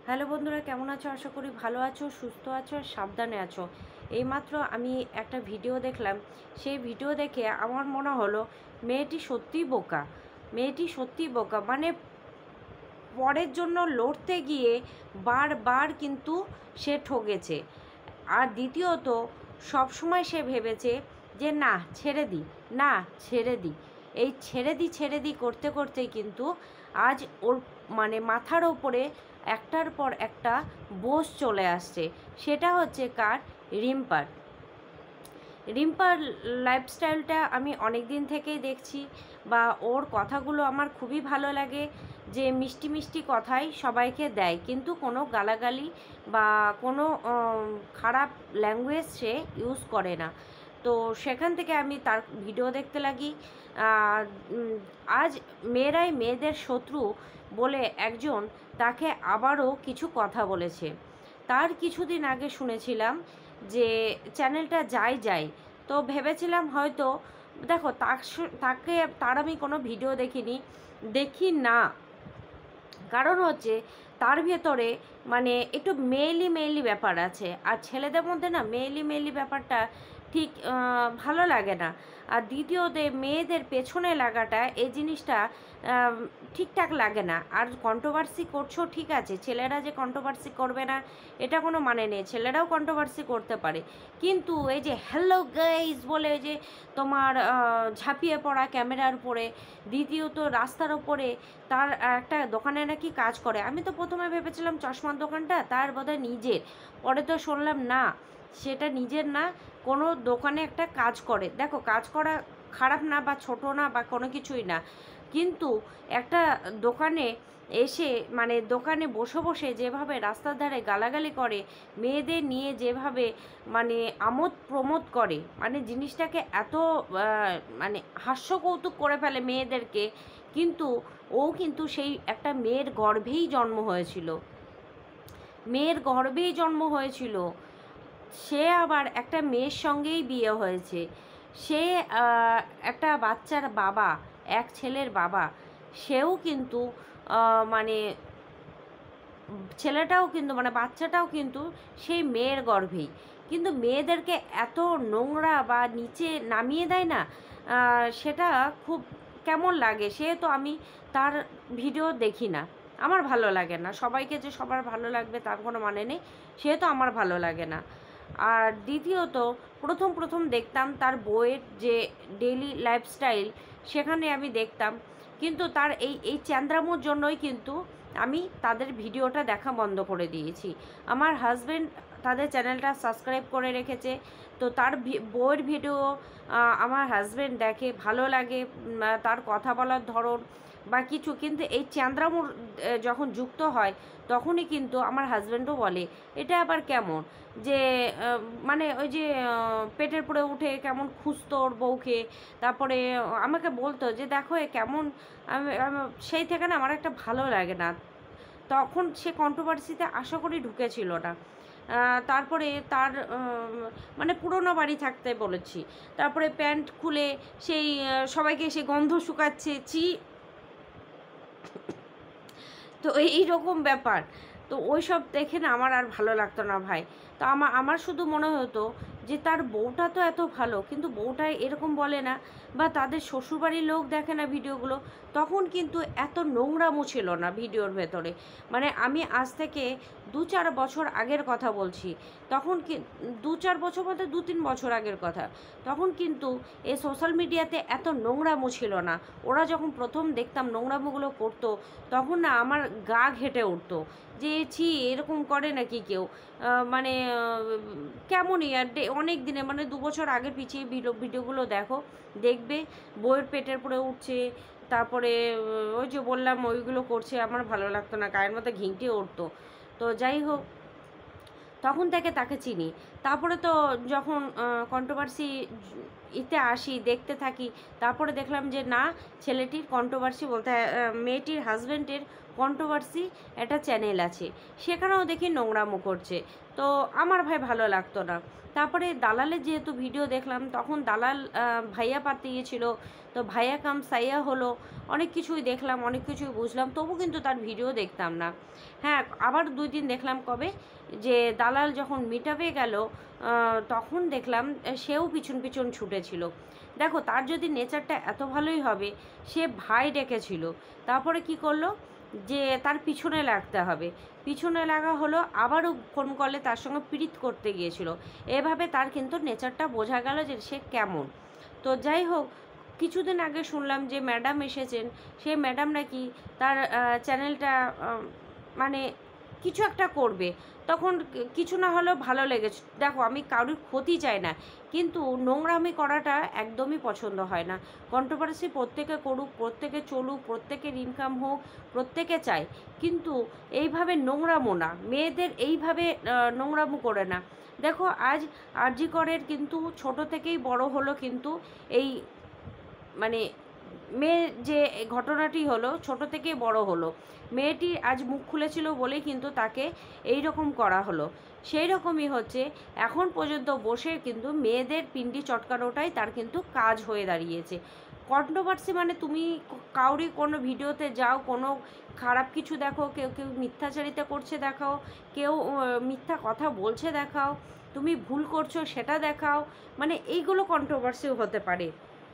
Hello বন্ধুরা, কেমন আছো? আশা করি ভালো আছো, সুস্থ আছো, সাবধানে আছো। এইমাত্র আমি একটা ভিডিও দেখলাম। সেই ভিডিও দেখে আমার মনে হলো মেয়েটি সত্যিই বোকা। মেয়েটি সত্যিই বোকা, মানে পরের জন্য লড়তে গিয়ে বারবার কিন্তু সে ঠকেছে। আর দ্বিতীয়ত, সবসময় সে ভেবেছে যে না ছেড়ে দিই, না ছেড়ে দিই। এই ছেড়ে দিই করতে করতেই কিন্তু আজ ওর মানে মাথার ওপরে একটার পর একটা বোঝ চলে আসছে। সেটা হচ্ছে কার? রিম্পার। রিম্পার লাইফস্টাইলটা আমি অনেক দিন থেকেই দেখছি, বা ওর কথাগুলো আমার খুবই ভালো লাগে। যে মিষ্টি মিষ্টি কথাই সবাইকে দেয়, কিন্তু কোনো গালাগালি বা কোনো খারাপ ল্যাঙ্গুয়েজ সে ইউজ করে না। তো সেখান থেকে আমি তার ভিডিও দেখতে লাগি। আজ মেয়েরাই মেয়েদের শত্রু বলে একজন তাকে আবারও কিছু কথা বলেছে। তার কিছুদিন আগে শুনেছিলাম যে চ্যানেলটা যাই যাই, তো ভেবেছিলাম হয়তো, দেখো তাকে তার আমি কোনো ভিডিও দেখি না। কারণ হচ্ছে তার ভেতরে মানে একটু মেয়েলি মেয়েলি ব্যাপার আছে, আর ছেলেদের মধ্যে না মেয়েলি মেয়েলি ব্যাপারটা ঠিক ভালো লাগে না। আর দ্বিতীয়তে মেয়েদের পেছনে লাগাটা এই জিনিসটা ঠিকঠাক লাগে না। আর কন্ট্রোভার্সি করছো ঠিক আছে, ছেলেরা যে কন্ট্রোভার্সি করবে না এটা কোনো মানে নেই, ছেলেরাও কন্ট্রোভার্সি করতে পারে। কিন্তু এই যে হ্যালো গাইজ বলে যে তোমার ঝাঁপিয়ে পড়া ক্যামেরার উপরে, দ্বিতীয়ত রাস্তার ওপরে তার একটা দোকানে নাকি কাজ করে। আমি তো প্রথমে ভেবেছিলাম চশমার দোকানটা তার বোধহয় নিজের, পরে তো শুনলাম না, সেটা নিজের না, কোনো দোকানে একটা কাজ করে। দেখো, কাজ করা খারাপ না বা ছোট না বা কোনো কিছুই না, কিন্তু একটা দোকানে এসে মানে দোকানে বসে বসে যেভাবে রাস্তার ধারে গালাগালি করে, মেয়েদের নিয়ে যেভাবে মানে আমোদ প্রমোদ করে, মানে জিনিসটাকে এত মানে হাস্যকৌতুক করে ফেলে মেয়েদেরকে। কিন্তু ও কিন্তু সেই একটা মেয়ের গর্ভেই জন্ম হয়েছিল, মেয়ের গর্ভেই জন্ম হয়েছিল। সে আবার একটা মেয়ের সঙ্গেই বিয়ে হয়েছে। সে একটা বাচ্চার বাবা, এক ছেলের বাবা। সেও কিন্তু মানে ছেলেটাও কিন্তু মানে বাচ্চাটাও কিন্তু সেই মেয়ের গর্ভেই। কিন্তু মেয়েদেরকে এত নোংরা বা নিচে নামিয়ে দেয় না, সেটা খুব কেমন লাগে। সে তো আমি তার ভিডিও দেখি না, আমার ভালো লাগে না। সবাইকে যে সবার ভালো লাগবে তার কোনো মানে নেই, সে তো আমার ভালো লাগে না। আর দ্বিতীয়ত, প্রথম দেখতাম তার বইয়ের যে ডেইলি লাইফস্টাইল, সেখানে আমি দেখতাম। কিন্তু তার এই চ্যান্দ্রামোর জন্যই কিন্তু আমি তাদের ভিডিওটা দেখা বন্ধ করে দিয়েছি। আমার হাজব্যান্ড তাদের চ্যানেলটা সাবস্ক্রাইব করে রেখেছে, তো তার বইয়ের ভিডিও আমার হাজব্যান্ড দেখে, ভালো লাগে তার কথা বলার ধরন বা কিছু। কিন্তু এই চ্যান্দ্রামোর যখন যুক্ত হয় তখনই কিন্তু আমার হাজব্যান্ডও বলে এটা আবার কেমন, যে মানে ওই যে পেটের পরে উঠে কেমন খুঁজতো ওর বউকে। তারপরে আমাকে বলতো যে দেখো এ কেমন। সেই থেকে না আমার একটা ভালো লাগে না। তখন সে কন্ট্রোভার্সিতে আশা করি ঢুকেছিল না। তারপরে তার মানে পুরোনো বাড়ি থাকতে বলেছি। তারপরে প্যান্ট খুলে সেই সবাইকে সে গন্ধ শুকাচ্ছে, ছি। তো এই রকম ব্যাপার। তো ওই সব দেখে না আমার আর ভালো লাগতো না ভাই। তো আমার শুধু মনে হতো যে তার বউটা তো এত ভালো, কিন্তু বউটা এরকম বলে না, বা তাদের শ্বশুরবাড়ির লোক দেখে না ভিডিওগুলো, তখন কিন্তু এত নোংরামো ছিল না ভিডিওর ভেতরে। মানে আমি আজ থেকে 2-4 বছর আগের কথা বলছি। তখন কি 2-4 বছর বলতে 2-3 বছর আগের কথা। তখন কিন্তু এই সোশ্যাল মিডিয়াতে এত নোংরামো ছিল না। ওরা যখন প্রথম দেখতাম নোংরামোগুলো করতো, তখন না আমার গা ঘেঁটে উঠতো যে ছি এরকম করে নাকি কেউ। মানে কেমনই আর অনেক দিনে মানে 2 বছর আগের পিছিয়ে ভিডিওগুলো দেখবে বইয়ের পেটের পরে উঠছে। তারপরে ওই যে বললাম ওইগুলো করছে, আমার ভালো লাগতো না, গায়ের মধ্যে ঘিংটে উঠতো। তো যাই হোক, তখন থেকে তাকে চিনি। তারপরে তো যখন কন্ট্রোভার্সি ইতে আসি, দেখতে থাকি, তারপরে দেখলাম যে না, ছেলেটির কন্ট্রোভার্সি বলতে মেয়েটির হাজব্যান্ডের কন্ট্রোভার্সি একটা চ্যানেল আছে, সেখানেও দেখি নোংরামো করছে। তো আমার ভাই ভালো লাগতো না। তারপরে দালালের যেহেতু ভিডিও দেখলাম, তখন দালাল ভাইয়া পাঠিয়েছিল, তো ভাইয়া কাম সাইয়া হলো, অনেক কিছুই দেখলাম, অনেক কিছুই বুঝলাম, তবু কিন্তু তার ভিডিও দেখতাম না। হ্যাঁ, আবার 2 দিন দেখলাম কবে, যে দালাল যখন মিটআপে গেল, তখন দেখলাম সেও পিছন পিছন ছুটেছিল। দেখো, তার যদি নেচারটা এত ভালোই হবে, সে ভাই ডেকেছিল, তারপরে কি করলো, যে তার পিছনে লাগতে হবে, পিছনে লাগা হলো, আবারও ফোন কলে তার সঙ্গে পীড়িত করতে গিয়েছিল। এভাবে তার কিন্তু নেচারটা বোঝা গেল যে সে কেমন। তো যাই হোক, কিছুদিন আগে শুনলাম যে ম্যাডাম এসেছেন, সেই ম্যাডাম নাকি তার চ্যানেলটা মানে কিছু একটা করবে, তখন কিছু না হলেও ভালো লেগেছে। দেখো, আমি কারোর ক্ষতি চাই না, কিন্তু নোংরামি করাটা একদমই পছন্দ হয় না। কন্ট্রোভার্সি প্রত্যেকে করুক, প্রত্যেকে চলুক, প্রত্যেকের ইনকাম হোক, প্রত্যেকে চায়, কিন্তু এইভাবে নোংরামো না, মেয়েদের এইভাবে নোংরামো করে না। দেখো, আজ আরজি করের কিন্তু ছোট থেকেই বড় হলো, কিন্তু এই মানে মেয়ের যে ঘটনাটি হলো, ছোট থেকেই বড় হলো, মেয়েটি আজ মুখ খুলেছিল বলেই কিন্তু তাকে এই রকম করা হলো। সেই রকমই হচ্ছে, এখন পর্যন্ত বসে কিন্তু মেয়েদের পিন্ডি চটকানোটাই তার কিন্তু কাজ হয়ে দাঁড়িয়েছে। কন্ট্রোভার্সি মানে তুমি কাউরি কোনো ভিডিওতে যাও, কোনো খারাপ কিছু দেখো, কেউ কেউ মিথ্যাচারিতা করছে দেখাও, কেউ মিথ্যা কথা বলছে দেখাও, তুমি ভুল করছো সেটা দেখাও, মানে এইগুলো কন্ট্রোভার্সিও হতে পারে।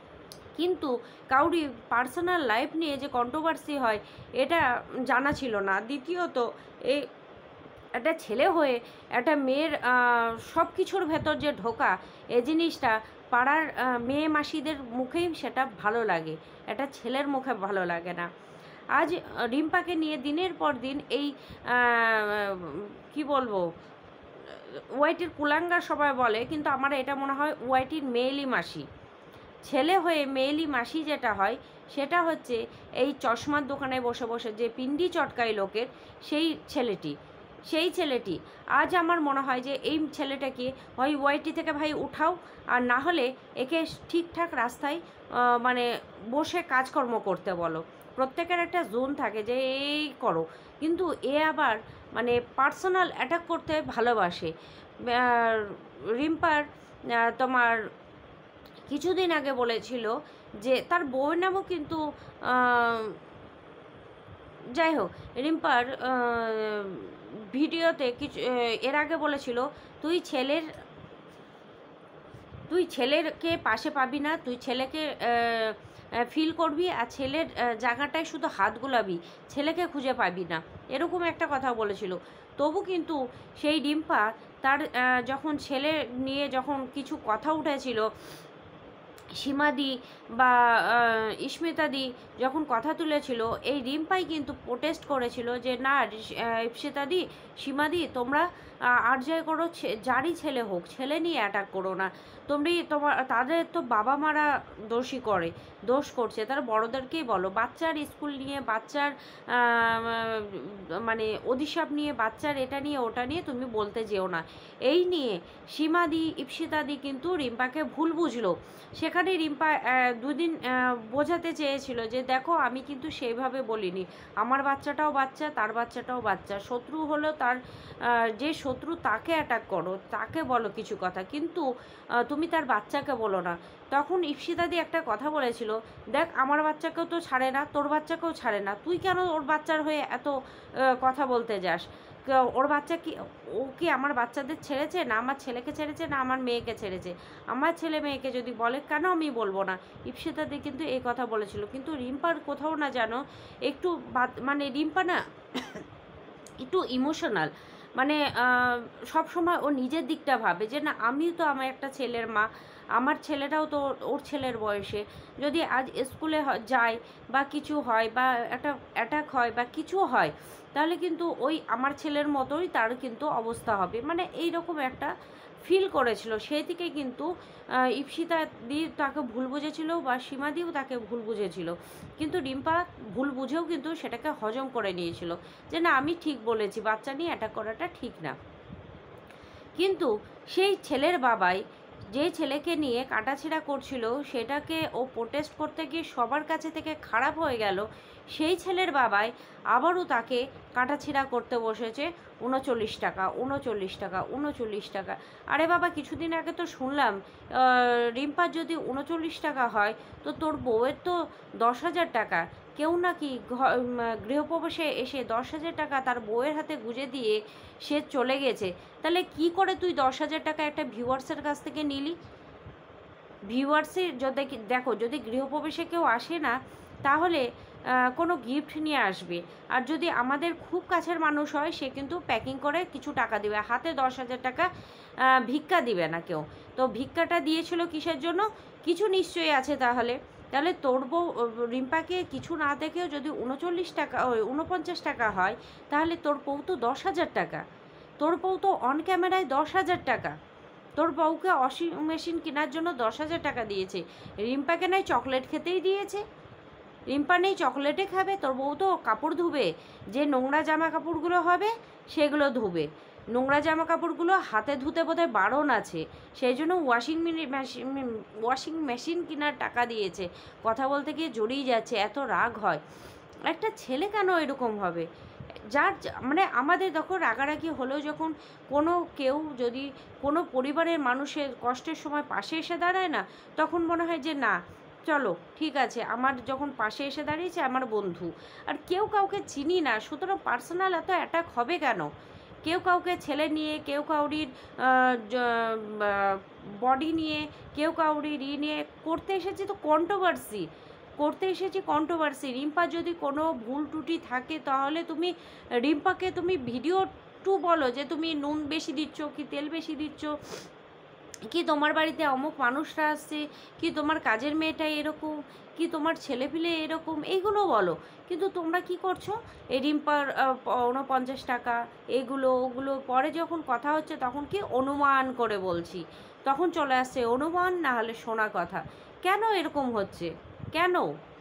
কিন্তু কাউরি পার্সোনাল লাইফ নিয়ে যে কন্ট্রোভার্সি হয়, এটা জানা ছিল না। দ্বিতীয়ত, এই একটা ছেলে হয়ে একটা মেয়ের সব কিছুর ভেতর যে ঢোকা, এই জিনিসটা পাড়ার মেয়ে মাসিদের মুখেই সেটা ভালো লাগে, একটা ছেলের মুখে ভালো লাগে না। আজ রিম্পাকে নিয়ে দিনের পর দিন এই কি বলবো, ওয়াইটির কুলাঙ্গার সবাই বলে, কিন্তু আমার এটা মনে হয় ওয়াইটির মেয়েলি মাসি। ছেলে হয়ে মেয়েলি মাসি যেটা হয়, সেটা হচ্ছে এই চশমার দোকানে বসে বসে যে পিন্ডি চটকায় লোকের, সেই ছেলেটি আজ আমার মনে হয় যে এই ছেলেটাকে হয় ওয়াইটি থেকে ভাই উঠাও, আর না হলে একে ঠিকঠাক রাস্তায় মানে বসে কাজকর্ম করতে বলো। প্রত্যেকের একটা জোন থাকে যে এই করো, কিন্তু এ আবার মানে পার্সোনাল অ্যাটাক করতে ভালোবাসে। রিম্পার তোমার কিছুদিন আগে বলেছিল যে তার বউয়ের নামও কিন্তু যাই হোক, রিম্পার ভিডিওতে কিছু এর আগে বলেছিল, তুই ছেলেকে পাশে পাবি না, তুই ছেলেকে ফিল করবি, আর ছেলের জায়গাটায় শুধু হাত গোলাবি, ছেলেকে খুঁজে পাবি না, এরকম একটা কথা বলেছিল। তবু কিন্তু সেই রিম্পা তার যখন ছেলে নিয়ে যখন কিছু কথা উঠেছিল, সীমাদি বা ইস্মিতাদি যখন কথা তুলেছিল, এই রিম্পাই কিন্তু প্রোটেস্ট করেছিল যে না ইপ্সিতাদি, সীমাদি, তোমরা আর যাই করো, যারই ছেলে হোক, ছেলে নিয়ে অ্যাটাক করো না। তাদের তো বাবা মারা দোষ করছে, তারা বড়োদেরকেই বলো। বাচ্চার স্কুল নিয়ে, বাচ্চার মানে অধিশাপ নিয়ে, বাচ্চার এটা নিয়ে ওটা নিয়ে তুমি বলতে যেও না। এই নিয়ে সীমাদি, ইপ্সিতাদি কিন্তু রিম্পাকে ভুল বুঝলো। সেখানে রিম্পা 2 দিন বোঝাতে চেয়েছিল যে দেখো, আমি কিন্তু সেইভাবে বলিনি, আমার বাচ্চাটাও বাচ্চা, তার বাচ্চাটাও বাচ্চা, শত্রু হলো তার, যে শত্রু তাকে অ্যাটাক করো, তাকে বলো কিছু কথা, কিন্তু তুমি তার বাচ্চাকে বলো না। তখন ইপ্সিতাদি একটা কথা বলেছিল, দেখ, আমার বাচ্চাকেও তো ছাড়ে না, তোর বাচ্চাকেও ছাড়ে না, তুই কেন ওর বাচ্চার হয়ে এত কথা বলতে যাস? ওর বাচ্চা কি, ও কি আমার বাচ্চাদের ছেড়েছে? না আমার ছেলেকে ছেড়েছে, না আমার মেয়েকে ছেড়েছে? আমার ছেলে মেয়েকে যদি বলে, কেন আমি বলবো না? ইপ্সিতাদি কিন্তু এই কথা বলেছিল। কিন্তু রিম্পার কোথাও না যেন একটু মানে রিম্পা না একটু ইমোশনাল, মানে সব সময় ও নিজের দিকটা ভাবে যে না, আমিও তো আমার একটা ছেলের মা, আমার ছেলেটাও তো ওর ছেলের বয়সে, যদি আজ স্কুলে যায় বা কিছু হয় বা একটা অ্যাটাক হয় বা কিছু হয়, তাহলে কিন্তু ওই আমার ছেলের মতোই তার কিন্তু অবস্থা হবে, মানে এই রকম একটা ফিল করেছিল। সেই থেকে কিন্তু ইপ্সিতা দি তাকে ভুল বুঝেছিল বা সীমাদিও তাকে ভুল বুঝেছিল, কিন্তু রিম্পা ভুল বুঝেও কিন্তু সেটাকে হজম করে নিয়েছিল যে না, আমি ঠিক বলেছি, বাচ্চা নিয়ে অ্যাটাক করাটা ঠিক না। কিন্তু সেই ছেলের বাবাই যে ছেলেকে নিয়ে কাটাছেঁড়া করছিল সেটাকে ও প্রোটেস্ট করতে গিয়ে সবার কাছে থেকে খারাপ হয়ে গেল, সেই ছেলের বাবাই আবারও তাকে কাটাছেঁড়া করতে বসেছে 39 টাকা 39 টাকা 39 টাকা। আরে বাবা, কিছুদিন আগে তো শুনলাম রিম্পার যদি 39 টাকা হয় তো তোর বউয়ের তো 10,000 টাকা। কেউ নাকি গৃহপ্রবেশে এসে 10,000 টাকা তার বউয়ের হাতে গুঁজে দিয়ে সে চলে গেছে। তাহলে কি করে তুই 10,000 টাকা একটা ভিউয়ার্সের কাছ থেকে নিলি? ভিউয়ার্সের যদি দেখো, যদি গৃহপ্রবেশে কেউ আসে না তাহলে কোনো গিফট নিয়ে আসবে, আর যদি আমাদের খুব কাছের মানুষ হয় সে কিন্তু প্যাকিং করে কিছু টাকা দেবে, হাতে 10,000 টাকা ভিক্ষা দিবে না কেউ। তো ভিক্ষাটা দিয়েছিল কিসের জন্য? কিছু নিশ্চয়ই আছে। তাহলে তাহলে তোর বউ রিম্পাকে কিছু না দেখেও যদি 39 টাকা 49 টাকা হয়, তাহলে তোর বউ তো 10,000 টাকা। তোর বউ তো অন ক্যামেরায় 10,000 টাকা। তোর বউকে ওয়াশিং মেশিন কেনার জন্য 10,000 টাকা দিয়েছে। রিম্পাকে নয় চকলেট খেতেই দিয়েছে। রিম্পা নেই চকলেটে খাবে, তোর বউ তো কাপড় ধুবে, যে নোংরা জামা কাপড়গুলো হবে সেগুলো ধুবে। নোংরা জামা কাপড়গুলো হাতে ধুতে বোধহয় বারণ আছে, সেই জন্য ওয়াশিং মেশিন কেনার টাকা দিয়েছে। কথা বলতে গিয়ে জড়িয়ে যাচ্ছে, এত রাগ হয়। একটা ছেলে কেন এরকম হবে? যার মানে আমাদের দেখো, রাগারাগি হলেও যখন কোনো কেউ যদি কোনো পরিবারের মানুষের কষ্টের সময় পাশে এসে দাঁড়ায় না, তখন মনে হয় যে না, চলো ঠিক আছে, আমার যখন পাশে এসে দাঁড়িয়েছে আমার বন্ধু। আর কেউ কাউকে চিনি না, সুতরাং পার্সোনাল এত অ্যাটাক হবে কেন? কেউ কাউকে ছেলে নিয়ে, কেউ কাউরির বডি নিয়ে, কেউ কাউরির নিয়ে করতে এসেছি তো কন্ট্রোভার্সি করতে এসেছি কন্ট্রোভার্সি। রিম্পা যদি কোনো ভুল ত্রুটি থাকে তাহলে তুমি রিম্পাকে তুমি ভিডিও টু বলো যে তুমি নুন বেশি দিচ্ছ কি তেল বেশি দিচ্ছ, কি তোমার বাড়িতে অমুক মানুষরা আসছে, কি তোমার কাজের মেয়েটা এরকম, কি তোমার ছেলেপিলে এরকম, এইগুলো বলো। কিন্তু তোমরা কি করছো? এই রিম্পার 49 টাকা এগুলো ওগুলো, পরে যখন কথা হচ্ছে তখন কি অনুমান করে বলছি, তখন চলে আসছে অনুমান, না হলে শোনা কথা। কেন এরকম হচ্ছে? কেন?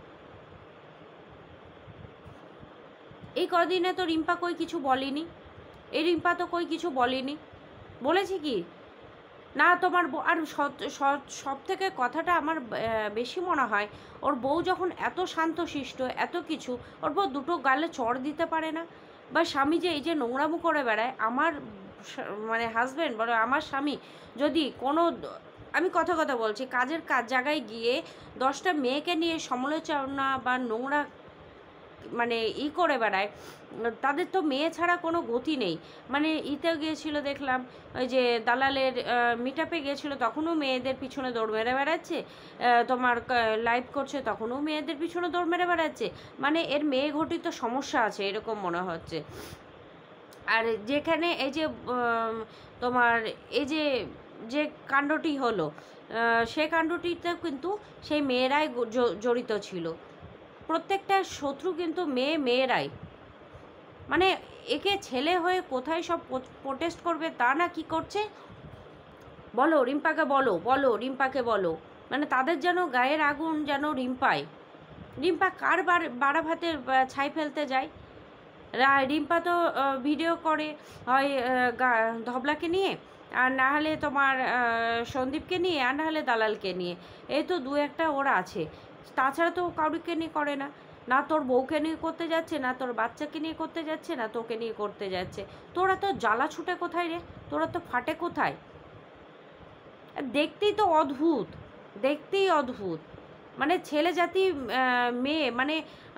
এই কদিনে তো রিম্পা কই কিছু বলেনি। এই রিম্পা তো কই কিছু বলেনি। বলেছি কি না তোমার আর সব থেকে কথাটা আমার বেশি মনে হয়, ওর বউ যখন এত শান্তশিষ্ট এত কিছু, ওর বউ দুটো গালে চড় দিতে পারে না? বা স্বামী যে এই যে নোংরামো করে বেড়ায়, আমার মানে হাজব্যান্ড বলো আমার স্বামী যদি কোনো, আমি কথা বলছি, কাজের জায়গায় গিয়ে 10টা মেয়েকে নিয়ে সমালোচনা বা নোংরা মানে করে বেড়ায়, তাদের তো মেয়ে ছাড়া কোনো গতি নেই। মানে গিয়েছিল দেখলাম, ওই যে দালালের মিট আপে গিয়েছিলো, তখনও মেয়েদের পিছনে দৌড় মেরে বেড়াচ্ছে, তোমার লাইভ করছে তখনও মেয়েদের পিছনে দৌড় মেরে বেড়াচ্ছে। মানে এর মেয়ে ঘটিত সমস্যা আছে এরকম মনে হচ্ছে। আর যেখানে এই যে তোমার এই যে যে কাণ্ডটি হলো, সে কাণ্ডটিতে কিন্তু সেই মেয়েরাই জড়িত ছিল। প্রত্যেকটা শত্রু কিন্তু মেয়েরাই। মানে একে ছেলে হয়ে কোথায় সব প্রোটেস্ট করবে তা না কি করছে, বলো রিম্পাকে রিম্পাকে বলো। মানে তাদের যেন গায়ের আগুন যেন রিম্পা কার বাড়া ভাতের ছাই ফেলতে যায়? রিম্পা তো ভিডিও করে হয় ধবলাকে নিয়ে, আর না হলে তোমার সন্দীপকে নিয়ে, আর না হলে দালালকে নিয়ে, এই তো দু একটা ওরা আছে। তাছাড়া তো কাউরিকে নিয়ে করে না। না তোর বউকে নিয়ে করতে যাচ্ছে, না তোর বাচ্চাকে নিয়ে করতে যাচ্ছে, না তোকে নিয়ে করতে যাচ্ছে। তোরা তো জ্বালা ছুটে কোথায় রে? তোরা তো ফাটে কোথায়? দেখতেই তো অদ্ভুত, দেখতেই অদ্ভুত। মানে ছেলে জাতি মেয়ে, মানে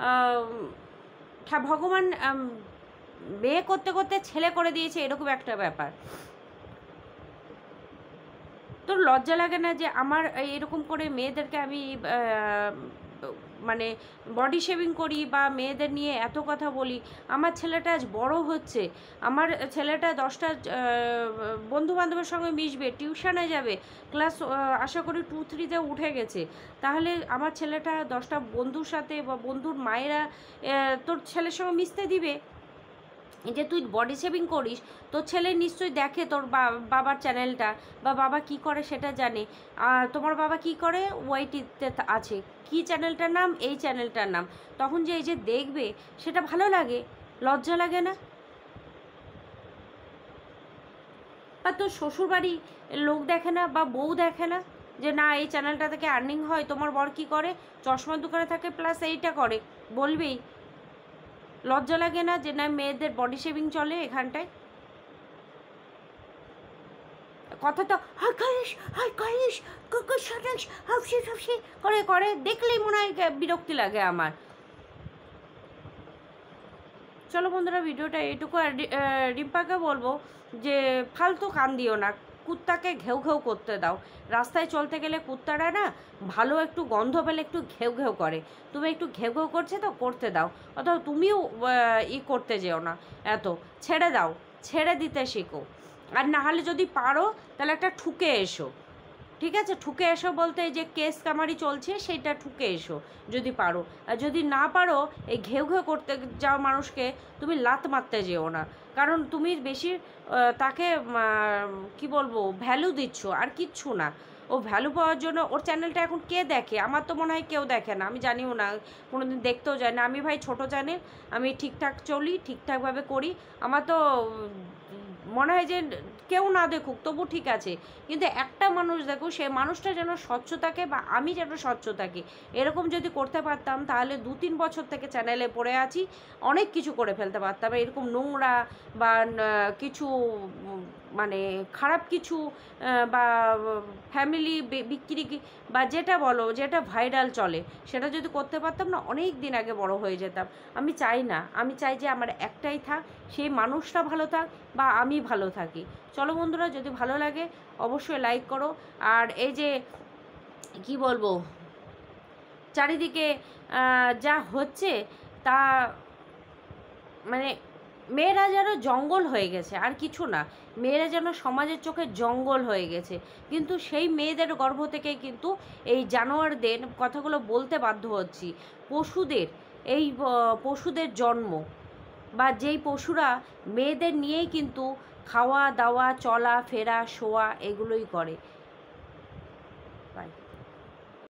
ভগবান মেয়ে করতে করতে ছেলে করে দিয়েছে, এরকম একটা ব্যাপার। তোর লজ্জা লাগে না যে আমার এরকম করে মেয়েদেরকে আমি মানে বডি শেভিং করি বা মেয়েদের নিয়ে এত কথা বলি? আমার ছেলেটা আজ বড় হচ্ছে, আমার ছেলেটা 10টা বন্ধুবান্ধবের সঙ্গে মিশবে, টিউশনে যাবে, ক্লাস আশা করি 2-3-তে উঠে গেছে। তাহলে আমার ছেলেটা 10টা বন্ধুর সাথে বা বন্ধুর মায়েরা তোর ছেলের সঙ্গে মিশতে দিবে? যে তুই বডি শেভিং করিস, তোর ছেলে নিশ্চয়ই দেখে তোর বাবার চ্যানেলটা, বা বাবা কি করে সেটা জানে। তোমার বাবা কি করে ওয়াইটিতে আছে, কি চ্যানেলটার নাম, এই চ্যানেলটার নাম, তখন যে এই যে দেখবে সেটা ভালো লাগে, লজ্জা লাগে না? বা তোর শ্বশুরবাড়ি লোক দেখে না বা বউ দেখে না যে না এই চ্যানেলটা থেকে আর্নিং হয়? তোমার বর কী করে? চশমার দোকানে থাকে প্লাস এইটা করে, বলবি? লজ্জা লাগে না যে না মেয়েদের বডি শেভিং চলে এখানটায়? কথা তো হাই করিস, হাই করিস, কুকুর সাটাস, হাফসি হাফসি করে করে, দেখলেই মনে হয় বিরক্তি লাগে আমার। চলো বন্ধুরা, ভিডিওটা এইটুকু। আর রিম্পাকে বলবো যে ফালতু কান দিও না, কুত্তাকে ঘেউ ঘেউ করতে দাও। রাস্তায় চলতে গেলে কুত্তারা না ভালো একটু গন্ধ পেলে একটু ঘেউ ঘেউ করে, তুমি একটু ঘেউ ঘেউ করছে তো করতে দাও, অথবা তুমিও করতে যেও না, এত ছেড়ে দাও, ছেড়ে দিতে শেখো। আর না হলে যদি পারো তাহলে একটা ঠুকে এসো, ঠিক আছে? ঠুকে এসো বলতে এই যে কেস কামারি চলছে সেইটা ঠুকে এসো যদি পারো। আর যদি না পারো এই ঘেউ ঘেউ করতে যাও মানুষকে, তুমি লাত মারতে যেও না, কারণ তুমি বেশি তাকে কি বলবো ভ্যালু দিচ্ছ আর কিচ্ছু না। ও ভ্যালু পাওয়ার জন্য ওর চ্যানেলটা এখন কে দেখে? আমার তো মনে হয় কেউ দেখে না, আমি জানিও না, কোনো দিন দেখতেও যায় না। আমি ভাই ছোটো চ্যানেল, আমি ঠিকঠাক চলি, ঠিকঠাকভাবে করি, আমার তো মনে হয় যে কেউ না দেখুক তবু ঠিক আছে, কিন্তু একটা মানুষ দেখুক, সে মানুষটা যেন স্বচ্ছ থাকে বা আমি যেন স্বচ্ছ থাকি। এরকম যদি করতে পারতাম তাহলে 2-3 বছর থেকে চ্যানেলে পড়ে আছি, অনেক কিছু করে ফেলতে পারতাম। এরকম নোংরা বা কিছু মানে খারাপ কিছু বা ফ্যামিলি বিক্রি বা যেটা বলো, যেটা ভাইরাল চলে, সেটা যদি করতে পারতাম না, অনেক দিন আগে বড় হয়ে যেতাম। আমি চাই না, আমি চাই যে আমার একটাই থাক, সেই মানুষটা ভালো থাক বা আমি ভালো থাকি। চলো বন্ধুরা, যদি ভালো লাগে অবশ্যই লাইক করো। আর এই যে কি বলবো, চারিদিকে যা হচ্ছে তা মানে মেয়েরা যেন জঙ্গল হয়ে গেছে, আর কিছু না, মেয়েরা যেন সমাজের চোখে জঙ্গল হয়ে গেছে। কিন্তু সেই মেয়েদের গর্ভ থেকে কিন্তু এই জানোয়ারদের কথাগুলো বলতে বাধ্য হচ্ছি। পশুদের, এই পশুদের জন্ম, বা যেই পশুরা মেয়েদের নিয়েই কিন্তু খাওয়া দাওয়া চলা ফেরা শোয়া এগুলোই করে,